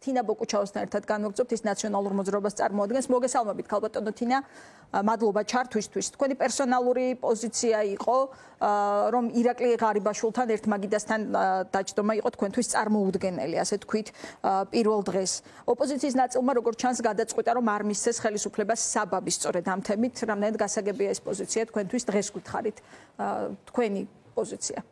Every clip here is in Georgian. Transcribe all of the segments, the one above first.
თინა ბოკუჩაოსთან ერთად განვაგრძობთ, ის ნაციონალურ მოძრაობას წარმოადგენს. მოგესალმებით, ქალბატონო თინა, მადლობა ჩართვისთვის. თქვენი პერსონალური პოზიცია იყო, რომ ირაკლი ღარიბაშვილთან ერთმაგიდასთან დაჯდომა იყო თქვენთვის წარმოუდგენელი, ასე თქვით, პირველ დღეს. ოპოზიციის ნაწილმა, როგორც ჩანს, გადაწყვიტა, რომ არ მისცეს ხელისუფლებას საბაბი სწორედ ამ თემით, რამდენად გასაგებია ეს პოზიცია თქვენთვის დღეს გვითხარით თქვენი პოზიცია.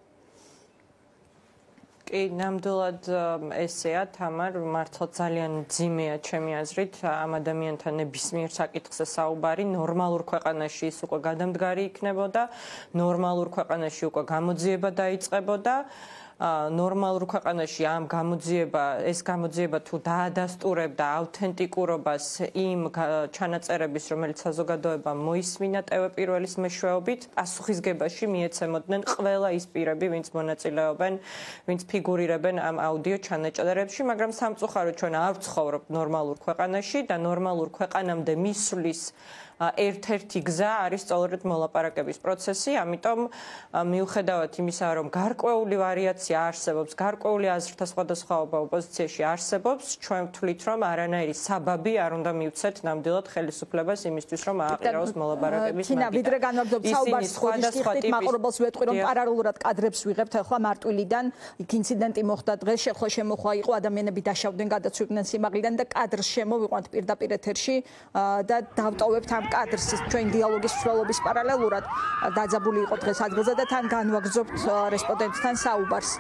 კი, ნამდვილად ესეა, თამარ, მართლა ძალიან მძიმეა ჩემი აზრით ამ ადამიანთან ნებისმიერ საკითხზე საუბარი. ნორმალურ ქვეყანაში ის უკვე გადამდგარი იქნებოდა, ნორმალურ ქვეყანაში უკვე გამოძიება დაიწყებოდა. ნორმალურ ქვეყანაში ეს გამოძიება თუ დაადასტურებდა ავთენტიკურობას იმ ჩანაწერების, რომელიც საზოგადოებამ მოისმინა ტევ პირველის მეშვეობით, პასუხისგებაში მიეცემოდნენ ყველა ის პირები, ვინც მონაწილეობენ, ვინც ფიგურირებენ ამ აუდიო ჩანაწერებში, მაგრამ სამწუხაროდ ჩვენ არ ვცხოვრობთ ნორმალურ ქვეყანაში და ნორმალურ ქვეყანამდე მისვლის ერთ-ერთი გზა არის სწორედ მოლაპარაკების პროცესი, ამიტომ მიუხედავად იმისა, რომ გარკვეული ვარიაცია არსებობს, გარკვეული აზრთა სხვადასხვაობა ოპოზიციაში არსებობს, ჩვენ ვთვლით, რომ არანაირი საბაბი არ უნდა მივცეთ ნამდვილად ხელისუფლებას იმისთვის, რომ ააყირაოს მოლაპარაკების მაგიდა. ვიდრე განვაგრძობთ საუბარს სხვადასხვა მაყურებელს ვეტყვი, რომ პარალელურად კადრებს ვიღებთ ახლა მარტვილიდან, იქ ინციდენტი მოხდა დღეს, შეხლა შემოხვა იყო, ადამიანები დაშავდნენ, გადაცვლიდნენ სიმაღლიდან და კადრს შემოვიყვანთ პირდაპირ ეთერში და დავტოვებთ ამ კადრს ჩვენ დიალოგის მსვლელობის პარალელურად დაძაბული იყო დღეს ადგილზე და თან განვაგრძობთ რესპონდენტთან საუბარს.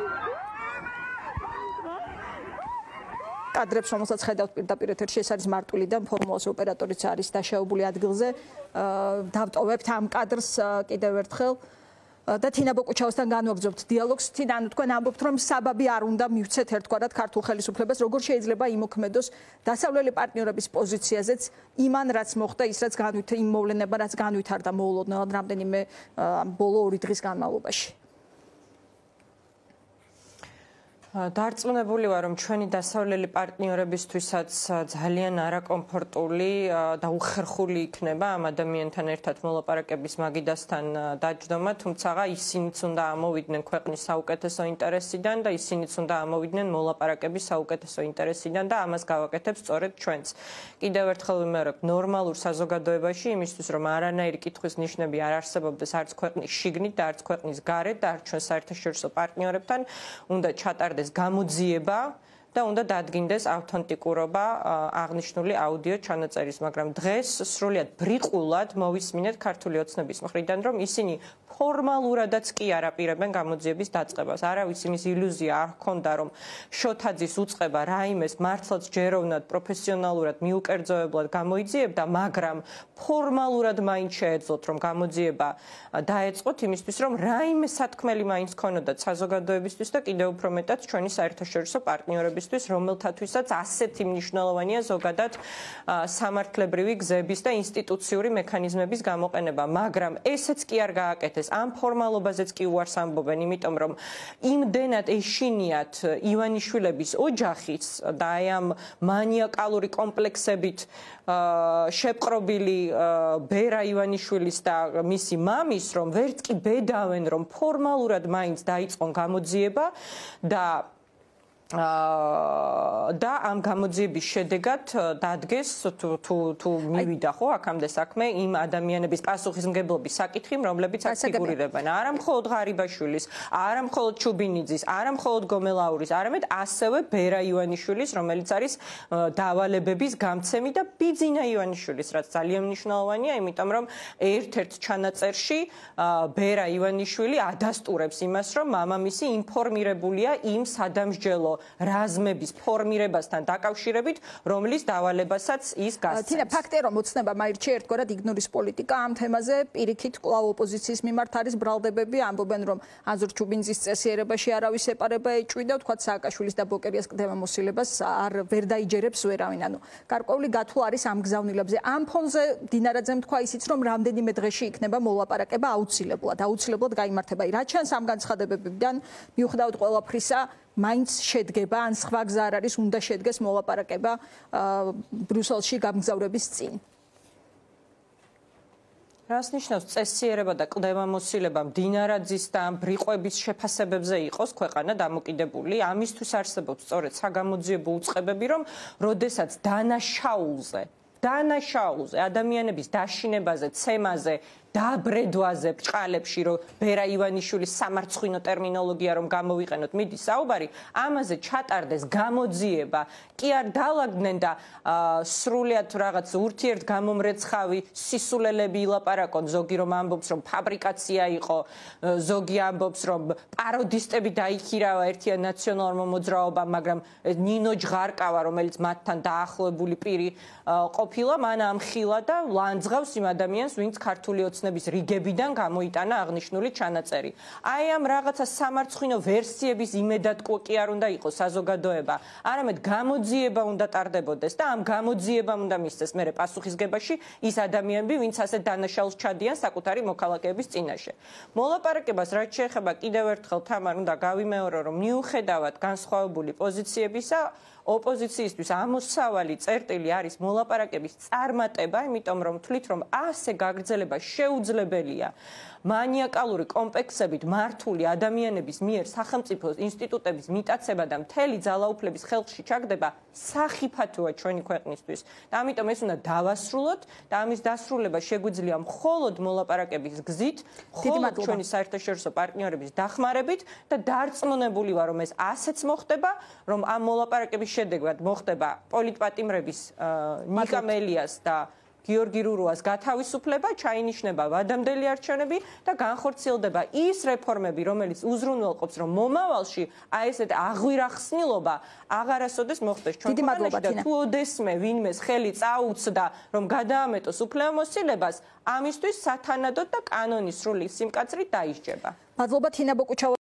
კადრებს, რომელსაც ხედავთ პირდაპირ ეთერში, ეს არის მარტვილიდან, ფორმულას ოპერატორიც არის დაშავებული ადგილზე. დავტოვებთ ამ კადრს კიდევ ერთხელ. და თინა ბოკუჩაოსთან განვაგრძობთ დიალოგს. თინა, ანუ თქვენ ამბობთ, რომ საბაბი არ უნდა მივცეთ ერთგვარად ქართულ ხელისუფლებას, როგორ შეიძლება იმოქმედოს დასავლელი პარტნიორების პოზიციაზეც იმან, რაც მოხდა, ის რაც იმ მოვლენება, რაც განვითარდა მოულოდნელად რამდენიმე ბოლო 2 დღის განმავლობაში. დარწმუნებული ვარ, რომ ჩვენი დასავლელი პარტნიორებისთვისაც ძალიან არაკომფორტული და უხერხული იქნება ამ ადამიანთან ერთად მოლაპარაკების მაგიდასთან დაჯდომა, თუმცა ისინიც უნდა ამოვიდნენ ქვეყნის საუკეთესო ინტერესიდან და ისინიც უნდა ამოვიდნენ მოლაპარაკების საუკეთესო ინტერესიდან და ამას გავაკეთებ სწორედ ჩვენც. კიდევ ერთხელ ვიმეორებ, ნორმალურ საზოგადოებაში იმისთვის, რომ არანაირი კითხვის ნიშნები არ არსებობდეს არც ქვეყნის შიგნით და არც ქვეყნის გარეთ და არც ჩვენ საერთაშორისო პარტნიორებთან, უნდა ჩატარდეს გამოძიება და უნდა დადგინდეს ავთენტიკურობა აღნიშნული აუდიო ჩანაწერის, მაგრამ დღეს სრულიად ბრიყულად მოვისმინეთ ქართული ოცნების მხრიდან, რომ ისინი ფორმალურადაც კი არ აპირებენ გამოძიების დაწყებას. არავის იმის ილუზია არ ჰქონდა, რომ შოთაძის უწყება რაიმეს მართლაც ჯეროვნად პროფესიონალურად მიუკერძოებლად გამოიძიებდა, მაგრამ ფორმალურად მაინც შეეძლოთ, რომ გამოძიება დაეწყოთ იმისთვის, რომ რაიმე სათქმელი მაინც ქონოდათ საზოგადოებისთვის და კიდევ უფრო მეტად ჩვენი საერთაშორისო პარტნიორებისთვის, რომელთათვისაც ასეთი მნიშვნელოვანია ზოგადად სამართლებრივი გზების და ინსტიტუციური მექანიზმების გამოყენება, მაგრამ ესეც კი არ გააკეთეს. ამ ფორმალობაზეც კი უარს ამბობენ, იმიტომ რომ იმდენად ეშინიათ ივანიშვილების ოჯახის და აი ამ მანიაკალური კომპლექსებით შეპყრობილი ბერა ივანიშვილის და მისი მამის, რომ ვერც კი ბედავენ, რომ ფორმალურად მაინც დაიწყონ გამოძიება და ამ გამოძიების შედეგად დადგეს თუ მივიდა ხო აქამდე საქმე იმ ადამიანების პასუხისმგებლობის საკითხი, რომლებიც აქ ფიგურირებენ. არა მხოლოდ ღარიბაშვილის, არა მხოლოდ ჩუბინიძის, არა მხოლოდ გომელაურის, არამედ ასევე ბერა ივანიშვილის, რომელიც არის დავალებების გამცემი და ბიძინა ივანიშვილის, რაც ძალიან მნიშვნელოვანია, იმიტომ რომ ერთ-ერთ ჩანაწერში ბერა ივანიშვილი ადასტურებს იმას, რომ მამამისი ინფორმირებულია იმ სადამსჯელო რაზმების ფორმირებასთან დაკავშირებით, რომლის დავალებასაც ის გასცემს. თინა, ფაქტია, რომ ოცნება მაირჩი ერთგვარად იგნორის პოლიტიკა ამ თემაზე, პირიქით კვლავ ოპოზიციის მიმართ არის ბრალდებები, ამბობენ, რომ აზურ ჩუბინძის წესიერებაში არავის ეპარება ეჭვი და თქვათ სააკაშვილის და ბოკერიას კდება მოსილებას ვერ დაიჯერებს ვერავინ. ანუ გარკვეული გათვლა არის ამ გზავნილებზე. ამ ფონზე დინარაძემ თქვა ისიც, რომ რამდენიმე დღეში იქნება მოლაპარაკება აუცილებლად გაიმართება. რაც ჩანს ამ განცხადებებიდან, მიუხედავად ყველაფრისა, მაინც შედგება, ან სხვა გზა არ არის, უნდა შედგეს მოლაპარაკება ბრიუსელში გამგზავრების წინ. რას ნიშნავს წესიერება და კლდემამოსილება მდინარაძის და ამ ბრიყვების შეფასებებზე იყოს ქვეყანა დამოკიდებული? ამისთვის არსებობს სწორედ საგამოძიებო უწყებები, რომ როდესაც დანაშაულზე, ადამიანების დაშინებაზე, ცემაზე, დაბრედვაზე ბრჭყალებში, რომ ბერა ივანიშვილის სამარცხვინო ტერმინოლოგია რომ გამოვიყენოთ, მიდის საუბარი, ამაზე ჩატარდეს გამოძიება, კი არ დაალაგდნენ და სრულიად რაღაც ურთიერთგამომრეცხავი სისულელები ილაპარაკონ, ზოგი რომ ამბობს, რომ ფაბრიკაცია იყო, ზოგი ამბობს, რომ პაროდისტები დაიხირავა ერთიან ნაციონალურმა მოძრაობამ, მაგრამ ნინო ჯღარკავა, რომელიც მათთან დაახლოებული პირი ყოფილა, მან ამხილა და ლანძღავს იმ ადამიანს, ვინც ქართული ოცნების რიგებიდან გამოიტანა აღნიშნული ჩანაწერი. აი ამ რაღაცა სამარცხვინო ვერსიების იმედად კი არ უნდა იყოს საზოგადოება, არამედ გამოძიება უნდა ტარდებოდეს და ამ გამოძიებამ უნდა მისცეს მერე პასუხისგებაში ის ადამიანები, ვინც ასე დანაშაულს ჩადიან საკუთარი მოქალაქეების წინაშე. მოლაპარაკებას რაც შეეხება კიდევ ერთხელ თამარ უნდა გავიმეორო, რომ მიუხედავად განსხვავებული პოზიციებისა, ოპოზიციისთვის ამოსავალი წერტილი არის მოლაპარაკების წარმატება, იმიტომ რომ თვლით, რომ ასე გაგრძელება შეუძლებელია მანიაკალური კომპლექსებით მართული ადამიანების მიერ სახელმწიფო ინსტიტუტების მიტაცება და მთელი ძალაუფლების ხელში ჩაგდება სახიფათოა ჩვენი ქვეყნისთვის. და ამიტომ ეს უნდა დავასრულოთ და ამის დასრულება შეგვიძლია მხოლოდ მოლაპარაკების გზით, მხოლოდ ჩვენი საერთაშორისო პარტნიორების დახმარებით და დარწმუნებული ვარ, რომ ეს ასეც მოხდება, რომ ამ მოლაპარაკების შედეგად მოხდება პოლიტპატიმრების ნიკა მელიას და გიორგი რურუას გათავისუფლება, ჩაინიშნება ვადამდელი არჩევნები და განხორციელდება ის რეფორმები, რომელიც უზრუნველყოფს, რომ მომავალში აი ესეთ აღვირახსნილობა აღარასოდეს მოხდეს ჩვენ ქვეყანაში და თუ ოდესმე ვინმეს ხელი წაუწდა, რომ გადაამეტოს უფლებამოსილებას, ამისთვის სათანადოდ და კანონის სრული სიმკაცრით დაისჯება. მადლობა თინა ბოკუჩავა.